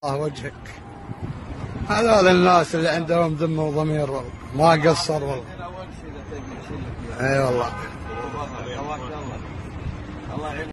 الله وجهك. هذول الناس اللي عندهم ذمه وضمير والله ما قصر والله. اي والله.